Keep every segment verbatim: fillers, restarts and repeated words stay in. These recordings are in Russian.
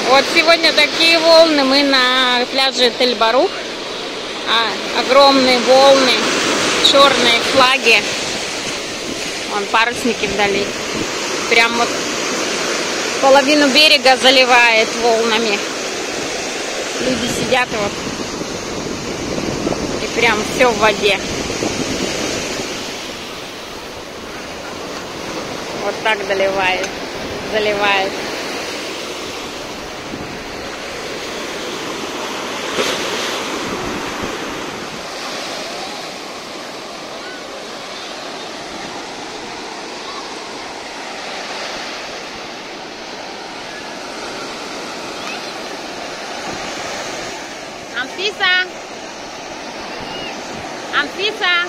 Вот сегодня такие волны. Мы на пляже Тель-Барух. А, огромные волны, черные флаги. Вон парусники вдали. Прям вот половину берега заливает волнами. Люди сидят вот. И прям все в воде. Вот так заливает. Заливает. Анфиса! Анфиса!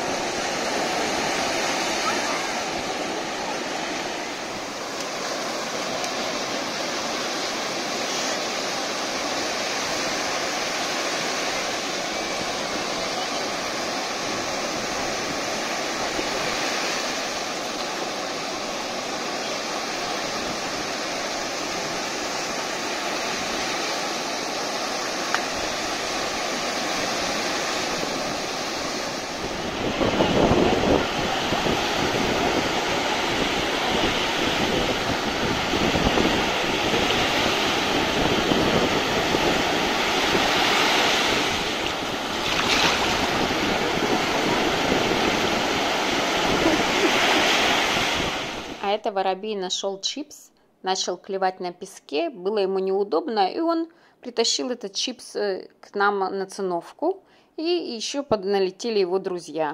А это воробей нашел чипс, начал клевать на песке, было ему неудобно, и он притащил этот чипс к нам на циновку, и еще подналетели его друзья.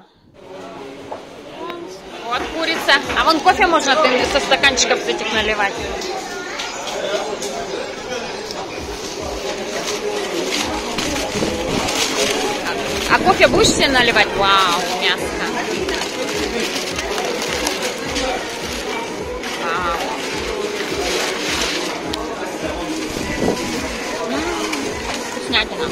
Вот курица. А вон кофе можно со стаканчиков с этих наливать. А кофе будешь себе наливать? Вау, мяско. Вкуснятина.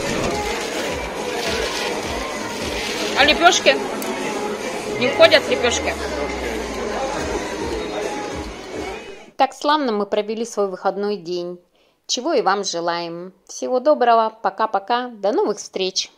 А лепешки? Не входят лепешки? Так славно мы провели свой выходной день. Чего и вам желаем. Всего доброго. Пока-пока. До новых встреч.